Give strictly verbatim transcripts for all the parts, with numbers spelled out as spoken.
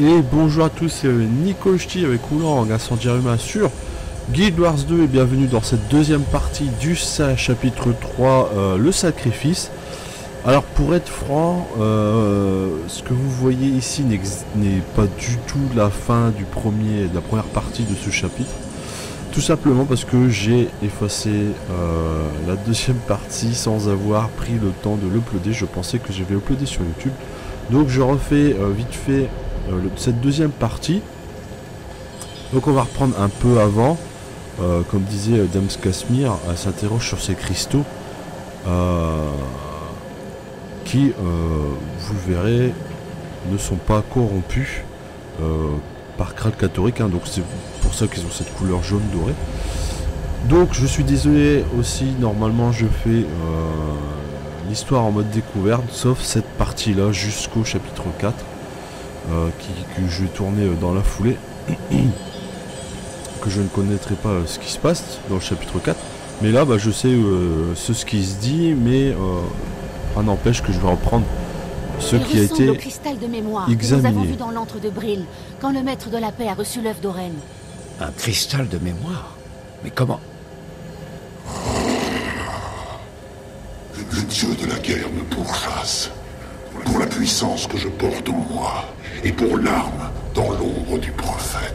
Et bonjour à tous, c'est Nico Ch'ti avec Oulang Incendiaire Humain sur Guild Wars deux et bienvenue dans cette deuxième partie du chapitre trois, euh, le sacrifice. Alors pour être franc, euh, ce que vous voyez ici n'est pas du tout la fin du premier, de la première partie de ce chapitre. Tout simplement parce que j'ai effacé euh, la deuxième partie sans avoir pris le temps de l'uploader. Je pensais que j'avais uploadé sur YouTube. Donc je refais euh, vite fait euh, le, cette deuxième partie. Donc on va reprendre un peu avant. Euh, comme disait euh, Dams Kasmir, elle s'interroge sur ces cristaux euh, qui, euh, vous le verrez, ne sont pas corrompus euh, par Kral Katoric, hein, donc c'est pour ça qu'ils ont cette couleur jaune dorée. Donc je suis désolé aussi, normalement je fais euh, l'histoire en mode découverte, sauf cette partie là jusqu'au chapitre quatre euh, qui, que je vais tourner dans la foulée. Que je ne connaîtrai pas euh, ce qui se passe dans le chapitre quatre, mais là bah, je sais euh, ce, ce qui se dit, mais euh, ça n'empêche que je vais reprendre ce Il qui a été au cristal de mémoire examiné. Que nous avons vu dans l'antre de Bril, quand le maître de la paix a reçu l'œuf d'Oren. Un cristal de mémoire? Mais comment? Le dieu de la guerre me pourchasse, pour la puissance que je porte en moi, et pour l'arme dans l'ombre du prophète.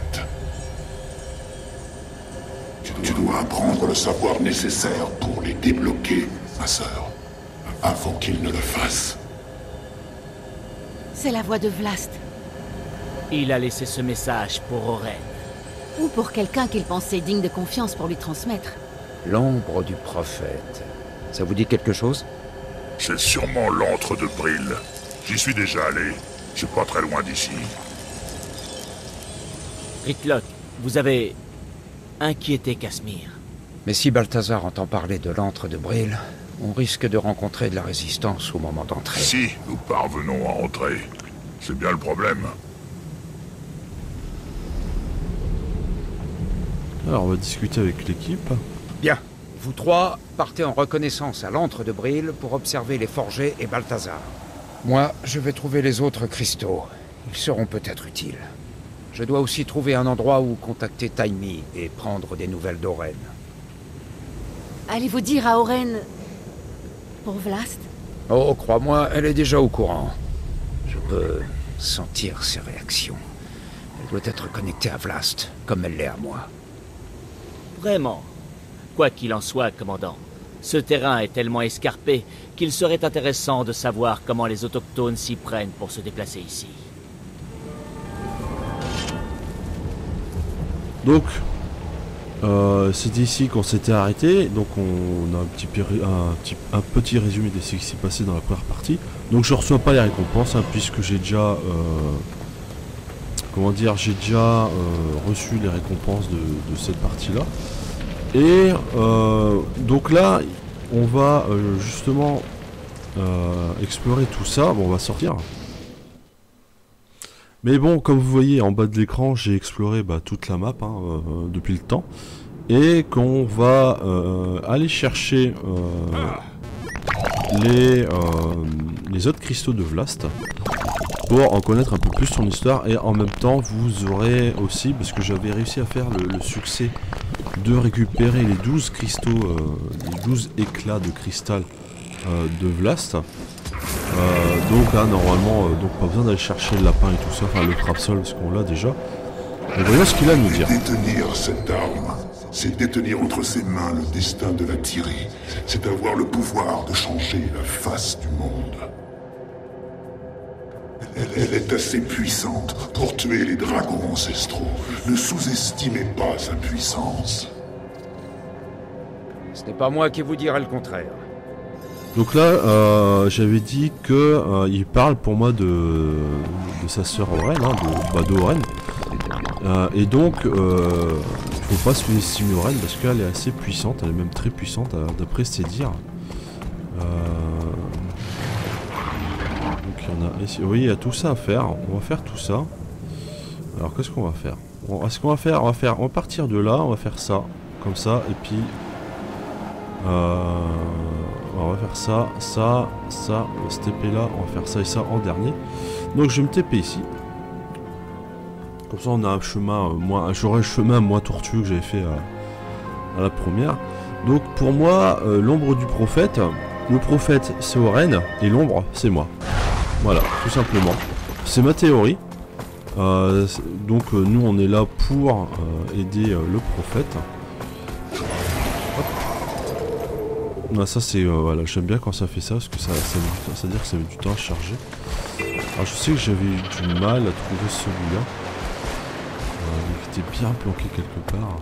Tu dois apprendre le savoir nécessaire pour les débloquer, ma sœur, avant qu'ils ne le fassent. C'est la voix de Vlast. Il a laissé ce message pour Oren. Ou pour quelqu'un qu'il pensait digne de confiance pour lui transmettre. L'ombre du prophète. Ça vous dit quelque chose? C'est sûrement l'antre de Bril. J'y suis déjà allé. C'est pas très loin d'ici. Ricklock, vous avez inquiété Kasmir. Mais si Balthazar entend parler de l'antre de Bril, on risque de rencontrer de la résistance au moment d'entrer. Si nous parvenons à entrer, c'est bien le problème. Alors on va discuter avec l'équipe. Bien, vous trois partez en reconnaissance à l'antre de Bril pour observer les forgés et Balthazar. Moi, je vais trouver les autres cristaux. Ils seront peut-être utiles. Je dois aussi trouver un endroit où contacter Taimi et prendre des nouvelles d'Oren. Allez-vous dire à Oren... pour Vlast? Oh, crois-moi, elle est déjà au courant. Je peux sentir ses réactions. Elle doit être connectée à Vlast, comme elle l'est à moi. Vraiment. Quoi qu'il en soit, commandant, ce terrain est tellement escarpé qu'il serait intéressant de savoir comment les autochtones s'y prennent pour se déplacer ici. Donc, euh, c'est ici qu'on s'était arrêté. Donc, on, on a un petit, un, petit, un petit résumé de ce qui s'est passé dans la première partie. Donc, je ne reçois pas les récompenses, hein, puisque j'ai déjà, euh, comment dire, j'ai déjà euh, reçu les récompenses de, de cette partie-là. Et euh, donc là, on va euh, justement euh, explorer tout ça. Bon, on va sortir. Mais bon, comme vous voyez en bas de l'écran, j'ai exploré bah, toute la map hein, euh, depuis le temps. Et qu'on va euh, aller chercher euh, les, euh, les autres cristaux de Vlast pour en connaître un peu plus son histoire. Et en même temps, vous aurez aussi, parce que j'avais réussi à faire le, le succès de récupérer les douze cristaux, euh, les douze éclats de cristal euh, de Vlast. Euh, donc là normalement euh, donc pas besoin d'aller chercher le lapin et tout ça, enfin le crapsol parce qu'on l'a déjà. Et voyons ce qu'il a à nous dire. Détenir cette arme, c'est détenir entre ses mains le destin de la Tyrie. C'est avoir le pouvoir de changer la face du monde. Elle, elle est assez puissante pour tuer les dragons ancestraux. Ne sous-estimez pas sa puissance. Ce n'est pas moi qui vous dirai le contraire. Donc là, euh, j'avais dit que euh, il parle pour moi de, de sa sœur Oren, hein, de, bah, de Oren. Euh, et donc, euh, il faut pas sous-estimer Oren parce qu'elle est assez puissante, elle est même très puissante d'après ses dires. Euh, donc il y en a ici. Vous voyez, il y a tout ça à faire. On va faire tout ça. Alors qu'est-ce qu'on va faire? bon, Ce qu'on va faire, on va faire, on va partir de là, on va faire ça, comme ça, et puis. Euh, on va faire ça, ça, ça, on va se T P là, on va faire ça et ça en dernier. Donc je vais me T P ici. Comme ça on a un chemin euh, moins... J'aurai le chemin moins tortueux que j'avais fait à, à la première. Donc pour moi, euh, l'ombre du prophète, le prophète c'est Oren et l'ombre c'est moi. Voilà, tout simplement. C'est ma théorie. Euh, donc euh, nous on est là pour euh, aider euh, le prophète. Ah, ça c'est euh, voilà, j'aime bien quand ça fait ça parce que ça, ça, ça, ça veut dire que ça met du temps à charger. Alors je sais que j'avais eu du mal à trouver celui-là. Euh, il était bien planqué quelque part.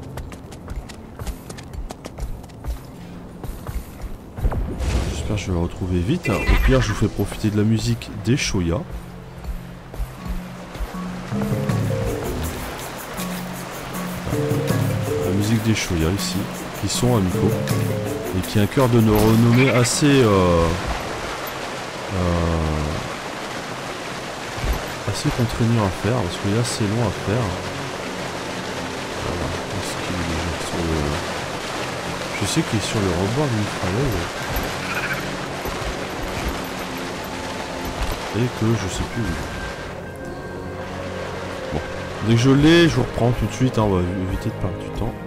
J'espère que je vais le retrouver vite. Au pire je vous fais profiter de la musique des Shoya. La musique des Shoya ici, qui sont amicaux. Et qui a un cœur de renommée assez euh, euh, assez contraignant à faire parce qu'il est assez long à faire. Voilà. Est-ce qu'il est sur le... Je sais qu'il est sur le rebord d'une falaise et que je sais plus où. Bon, dès que je l'ai, je vous reprends tout de suite. Hein, on va éviter de perdre du temps.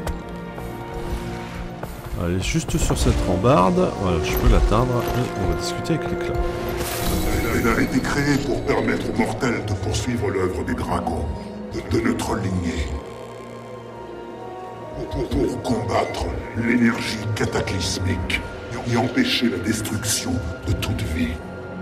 Allez, juste sur cette rambarde, voilà, je peux l'atteindre et on va discuter avec l'éclat. Elle a été créée pour permettre aux mortels de poursuivre l'œuvre des dragons, de, de notre lignée. Pour, pour combattre l'énergie cataclysmique et empêcher la destruction de toute vie.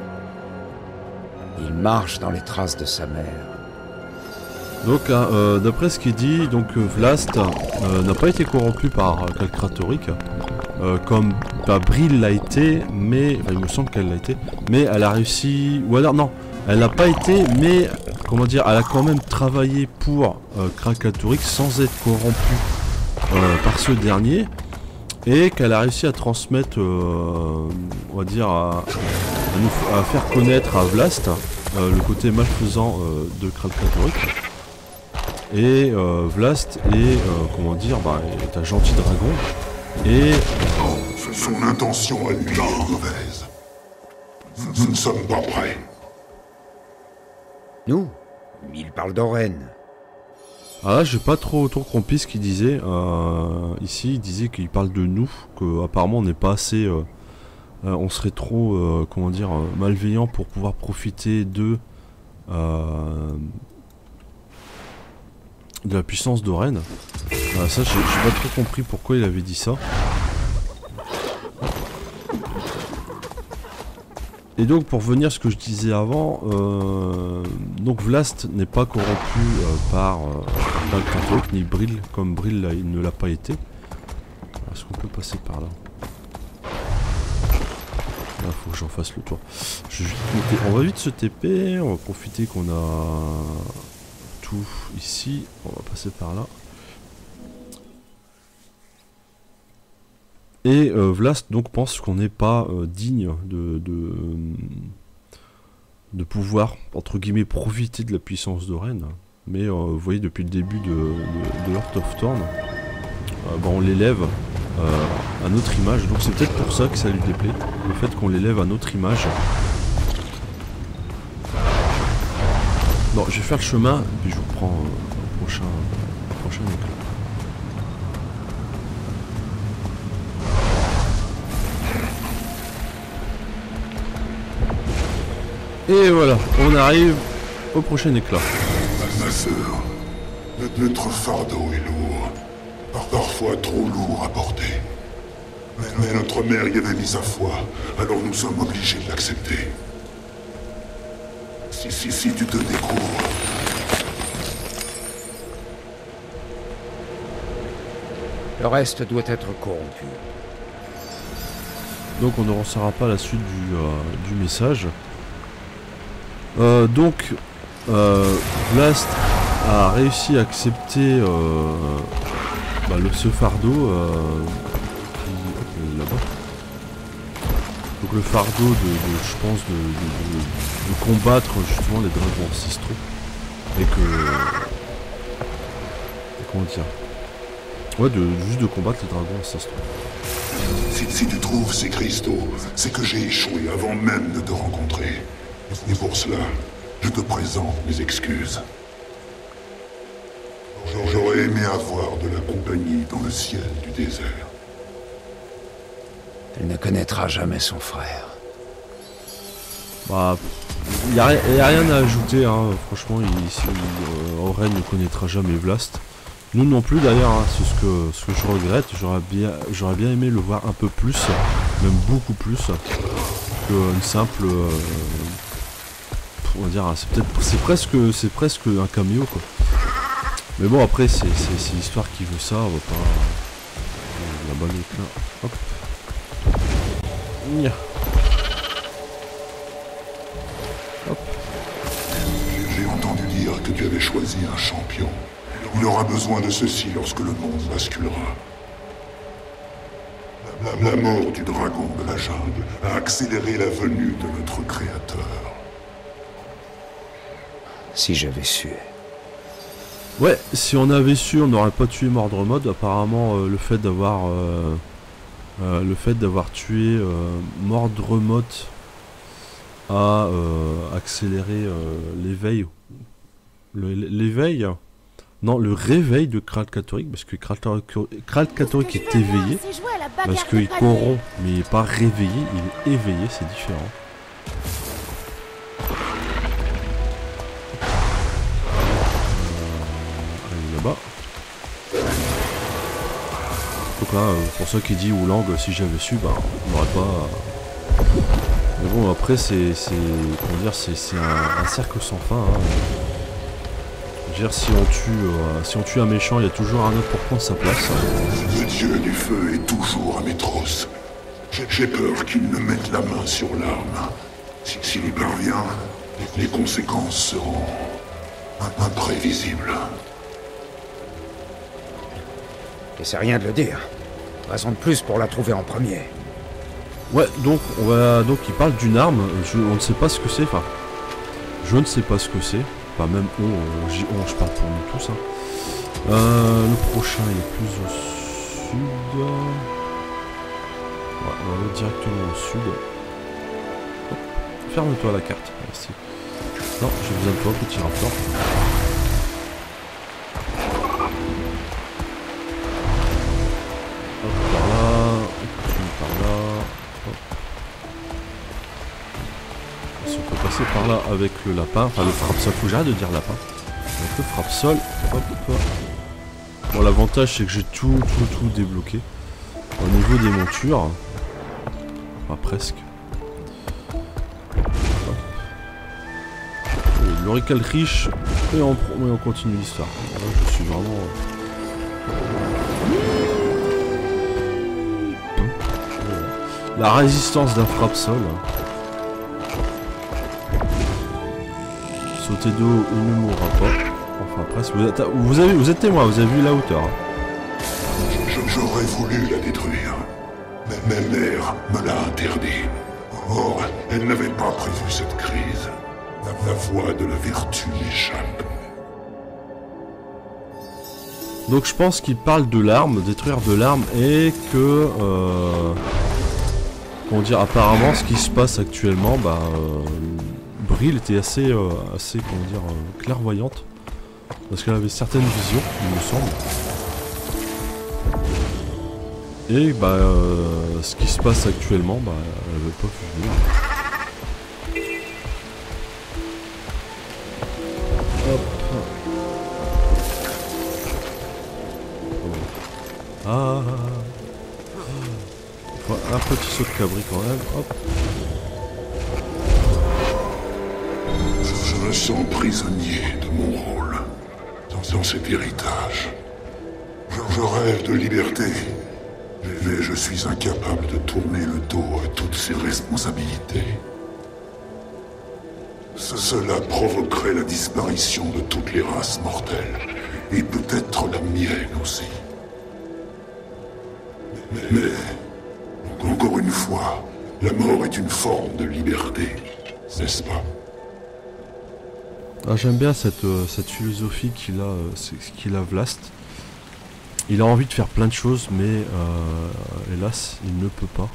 Il marche dans les traces de sa mère. Donc, hein, euh, d'après ce qu'il dit, donc euh, Vlast euh, n'a pas été corrompu par euh, Kalkratoric, euh, comme bah, Brill l'a été, mais enfin, il me semble qu'elle l'a été, mais elle a réussi, ou alors non, elle n'a pas été, mais comment dire, elle a quand même travaillé pour euh, Kalkratoric sans être corrompue euh, par ce dernier, et qu'elle a réussi à transmettre, euh, on va dire, à, à, nous, à faire connaître à Vlast euh, le côté malfaisant euh, de Kalkratoric. Et euh, Vlast est, euh, comment dire, bah, est un gentil dragon. Et... Son intention à lui est mauvaise. Nous ne sommes pas prêts. Nous? Il parle d'Oren. Ah là, j'ai pas trop, trop compris ce qu'il disait. Euh, ici, il disait qu'il parle de nous, qu'apparemment on n'est pas assez... Euh, euh, on serait trop, euh, comment dire, euh, malveillant pour pouvoir profiter de... Euh, de la puissance d'Oren. Euh, ça, j'ai pas trop compris pourquoi il avait dit ça. Et donc, pour revenir à ce que je disais avant, euh, donc Vlast n'est pas corrompu euh, par euh, Kalkratoric ni Brill, comme Brill là, il ne l'a pas été. Est-ce qu'on peut passer par là? Là, faut que j'en fasse le tour. Je vais vite monter. On va vite se T P, on va profiter qu'on a... tout ici, on va passer par là. Et euh, Vlast donc pense qu'on n'est pas euh, digne de, de, de pouvoir, entre guillemets, profiter de la puissance d'Oren. Mais euh, vous voyez, depuis le début de, de, de Heart of Thorn, euh, bah, on l'élève euh, à notre image. Donc c'est peut-être pour ça que ça lui déplaît, le fait qu'on l'élève à notre image. Bon, je vais faire le chemin, et puis je vous reprends euh, au prochain, au prochain éclat. Et voilà, on arrive au prochain éclat. Ma sœur, notre fardeau est lourd. Parfois trop lourd à porter. Mais, mais notre mère y avait mis sa foi, alors nous sommes obligés de l'accepter. Si, si, si tu te découvres... Le reste doit être corrompu. Donc on ne ressort pas la suite du, euh, du message. Euh, donc, euh, Vlast a réussi à accepter euh, bah, le, ce fardeau euh, qui, là-bas. Donc le fardeau de, de je pense, de, de, de, de combattre justement les dragons ancestraux. Et que... Comment dire? Ouais, de, juste de combattre les dragons ancestraux. Si, si tu trouves ces cristaux, c'est que j'ai échoué avant même de te rencontrer. Et pour cela, je te présente mes excuses. J'aurais aimé avoir de la compagnie dans le ciel du désert. Il ne connaîtra jamais son frère. Bah, il n'y a, a rien à ajouter, hein. Franchement, il, il, euh, Oren ne connaîtra jamais Vlast. Nous non plus d'ailleurs, hein. C'est ce que, ce que je regrette. J'aurais bien, j'aurais bien aimé le voir un peu plus, même beaucoup plus, qu'une simple... Euh, on va dire, c'est peut-être, c'est presque, c'est presque un cameo, quoi. Mais bon, après, c'est l'histoire qui veut ça, on va pas... La bonne éclat. Hop. Nya. Hop. J'ai entendu dire que tu avais choisi un champion. Il aura besoin de ceci lorsque le monde basculera. La, la mort du dragon de la jungle a accéléré la venue de notre créateur. Si j'avais su... Ouais, si on avait su, on n'aurait pas tué Mordremoth. Apparemment, euh, le fait d'avoir euh, euh, le fait d'avoir tué euh, Mordremoth a euh, accéléré euh, l'éveil, l'éveil, non, le réveil de Kralkatorrik, parce que Kralkatorrik est éveillé, parce qu'il corrompt, mais il n'est pas réveillé, il est éveillé, c'est différent. Là-bas. Donc là, euh, pour ceux qui disent Oulang, si j'avais su, bah, on n'aurait pas. Euh... Mais bon, après, c'est, comment dire, c'est un, un cercle sans fin. Hein. Je veux dire, si on tue, euh, si on tue un méchant, il y a toujours un autre pour prendre sa place. Le dieu du feu est toujours à Métros. J'ai peur qu'il ne mette la main sur l'arme. S'il si, y parvient, les conséquences seront imprévisibles. Et c'est rien de le dire. Raison de plus pour la trouver en premier. Ouais, donc on va donc il parle d'une arme. Je, on ne sait pas ce que c'est. Enfin, je ne sais pas ce que c'est. Pas même on, on, on, je parle pour nous tous. Hein. Euh, le prochain il est plus au sud. Ouais, on va aller directement au sud. Ferme-toi la carte. Merci. Non, j'ai besoin de toi, petit rapport. Par là avec le lapin, enfin le frappe-sol, faut que j'arrête de dire lapin. Avec le frappe-sol, hop, hop. Bon, l'avantage c'est que j'ai tout, tout, tout débloqué. Au niveau des montures, enfin presque. L'orical riche, et on, et on continue l'histoire. Je suis vraiment... La résistance d'un frappe-sol. Sauter d'eau, il ne mourra pas. Enfin presque. Vous êtes, vous avez, vous êtes témoin, vous avez vu la hauteur. J'aurais voulu la détruire. Mais ma mère me l'a interdit. Or, elle n'avait pas prévu cette crise. La, la voie de la vertu m'échappe. Donc je pense qu'il parle de l'arme, détruire de l'arme, et que... Euh, comment dire, apparemment ce qui se passe actuellement, bah... Euh, Bril était assez, euh, assez comment dire, euh, clairvoyante, parce qu'elle avait certaines visions, il me semble. Et bah, euh, ce qui se passe actuellement, bah, elle n'avait pas vu venir. Hop. Ah. Un petit saut de cabri quand même. Hop. Je me sens prisonnier de mon rôle dans, dans cet héritage. Je, je rêve de liberté, mais je suis incapable de tourner le dos à toutes ces responsabilités. Ce, cela provoquerait la disparition de toutes les races mortelles, et peut-être la mienne aussi. Mais, mais, encore une fois, la mort est une forme de liberté, n'est-ce pas? Ah, j'aime bien cette, euh, cette philosophie qu'il a, euh, qu'il a Vlast. Il a envie de faire plein de choses, mais euh, hélas, il ne peut pas.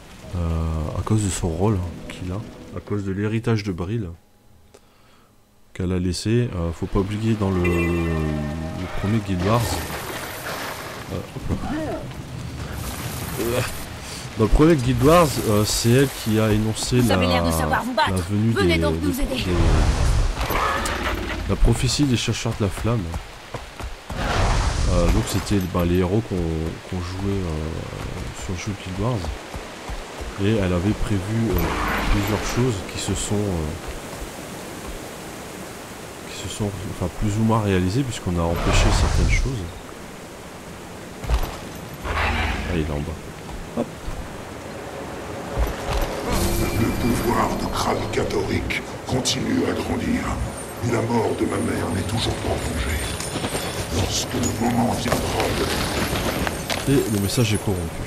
Euh, à cause de son rôle qu'il a, à cause de l'héritage de Bril. qu'elle a laissé. Euh, faut pas oublier dans le, le premier Guild Wars. Euh, hop là. Dans le premier Guild Wars, euh, c'est elle qui a énoncé Vous la, avez l'air de savoir vous battre. la venue Venez des, donc nous des- aider. des- la prophétie des chercheurs de la flamme. Euh, donc c'était bah, les héros qu'on qu'on jouait euh, sur le jeu Guild Wars. Et elle avait prévu euh, plusieurs choses qui se sont euh, qui se sont enfin plus ou moins réalisées puisqu'on a empêché certaines choses. Ah, il est en bas. Le pouvoir de Kral-Katoric continue à grandir, et la mort de ma mère n'est toujours pas vengée. Lorsque le moment viendra de... Et le message est corrompu.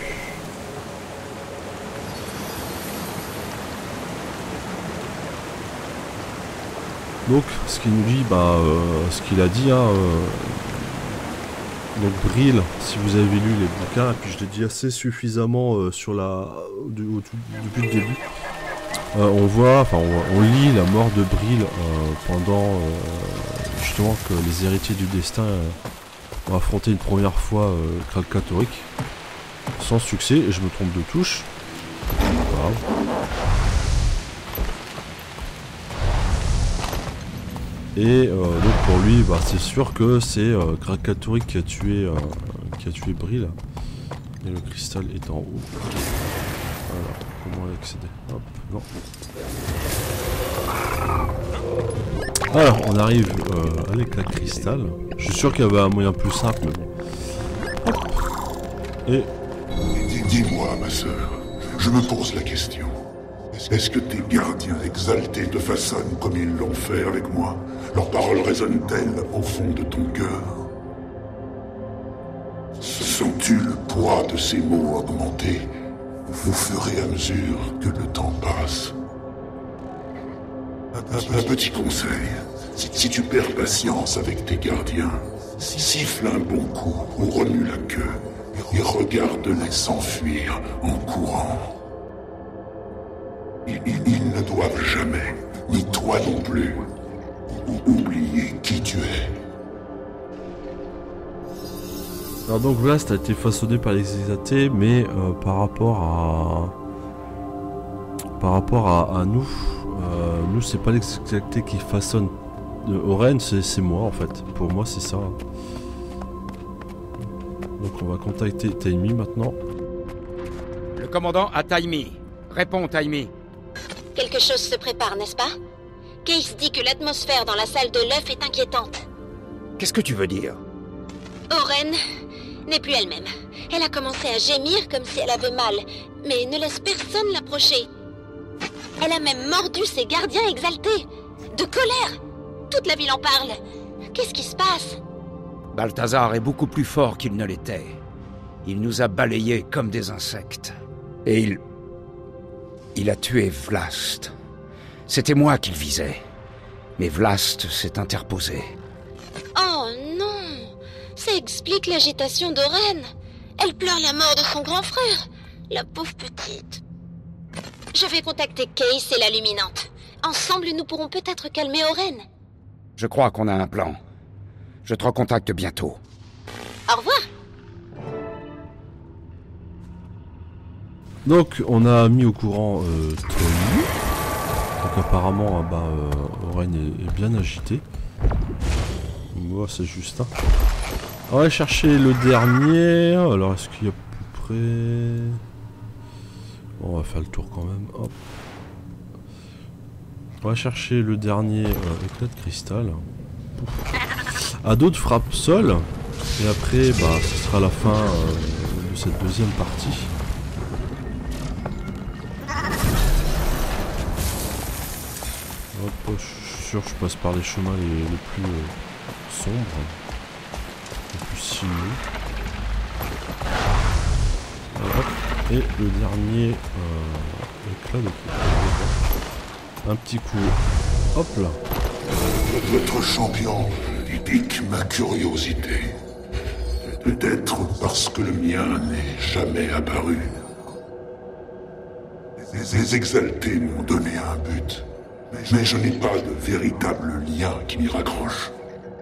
Donc, ce qu'il nous dit, bah, euh, ce qu'il a dit, hein, euh, donc Brill, si vous avez lu les bouquins, et puis je l'ai dit assez suffisamment euh, sur la, du- au tout- depuis le début, euh, on voit, enfin, on, on lit la mort de Brill euh, pendant euh, justement que les héritiers du destin euh, ont affronté une première fois euh, Kral-Katoric, sans succès, et je me trompe de touche. Voilà. Et euh, donc pour lui, bah, c'est sûr que c'est euh, Kral-Katoric qui a tué euh, qui a tué Brill. Et le cristal est en haut. Voilà, comment y accéder? Hop, non. Alors, on arrive euh, avec la cristal. Je suis sûr qu'il y avait un moyen plus simple, mais bon. Hop. Et Dis- Dis-moi, ma sœur, je me pose la question. Est-ce que tes gardiens exaltés te façonnent comme ils l'ont fait avec moi? Leurs paroles résonnent-elles au fond de ton cœur? Sens-tu le poids de ces mots augmenter au fur et à mesure que le temps passe? Un, un petit conseil, si, si tu perds patience avec tes gardiens, siffle un bon coup ou remue la queue et regarde-les s'enfuir en courant. Ils, ils- ils ne doivent jamais, ni toi non plus, ou- oublier qui tu es. alors donc Vlast a été façonné par les exaltés, mais euh, par rapport à par rapport à, à nous, euh, nous c'est pas les exaltés qui façonnent euh, Oren, c'est c'est moi en fait. Pour moi c'est ça. Donc on va contacter Taimi maintenant. Le commandant a Taimi. Réponds, Taimi. Quelque chose se prépare, n'est-ce pas? Case dit que l'atmosphère dans la salle de l'œuf est inquiétante. Qu'est-ce que tu veux dire? Oren n'est plus elle-même. Elle a commencé à gémir comme si elle avait mal, mais ne laisse personne l'approcher. Elle a même mordu ses gardiens exaltés. De colère. Toute la ville en parle. Qu'est-ce qui se passe? Balthazar est beaucoup plus fort qu'il ne l'était. Il nous a balayés comme des insectes. Et il... Il a tué Vlast. C'était moi qu'il visait. Mais Vlast s'est interposé. Oh non! Ça explique l'agitation d'Oren. Elle pleure la mort de son grand frère. La pauvre petite. Je vais contacter Case et la Luminante. Ensemble, nous pourrons peut-être calmer Oren. Je crois qu'on a un plan. Je te recontacte bientôt. Au revoir! Donc on a mis au courant euh, Taimi. Donc apparemment ah bah, euh, Oren est, est bien agité. Moi c'est juste un. On va chercher le dernier. Alors est-ce qu'il y a plus près? Bon, on va faire le tour quand même. Hop. On va chercher le dernier euh, éclat de cristal. À d'autres frappe sol. Et après bah ce sera la fin euh, de cette deuxième partie. Hop, je suis sûr que je passe par les chemins les, les plus euh, sombres, les plus sinueux. Hop, et le dernier euh, éclat de un petit coup. Hop là. Votre champion pique ma curiosité. Peut-être parce que le mien n'est jamais apparu. Les exaltés m'ont donné un but. Mais je n'ai pas de véritable lien qui m'y raccroche.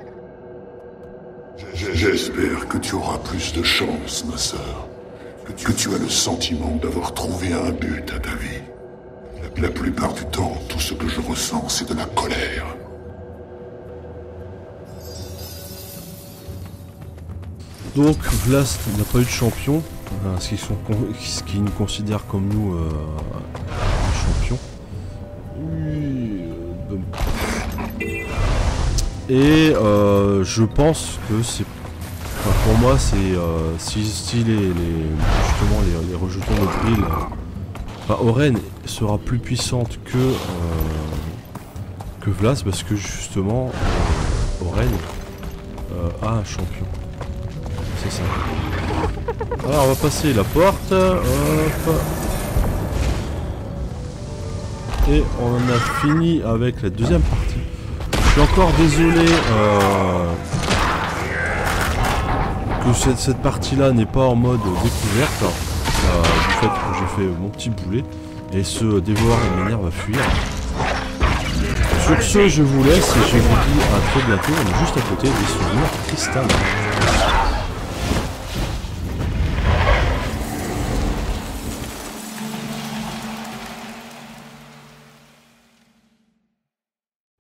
J'espère que tu auras plus de chance, ma sœur. Que tu as le sentiment d'avoir trouvé un but à ta vie. La plupart du temps, tout ce que je ressens, c'est de la colère. Donc Vlast n'a pas eu de champion, euh, ce qu'ils sont, ce qu'ils nous considèrent comme nous euh, un champion. Oui, euh, Et euh, je pense que c'est, enfin, pour moi, c'est euh, si, si les, les justement les, les rejetons de Bril, enfin Oren sera plus puissante que euh, que Vlast parce que justement euh, Oren euh, a un champion. C'est ça. Alors on va passer la porte. Hop. Et on en a fini avec la deuxième partie. Je suis encore désolé euh, que cette, cette partie-là n'est pas en mode découverte. Euh, du fait que j'ai fait mon petit boulet. Et ce dévoreur de manière va fuir. Sur ce, je vous laisse et je vous dis à très bientôt. On est juste à côté des souvenirs cristal.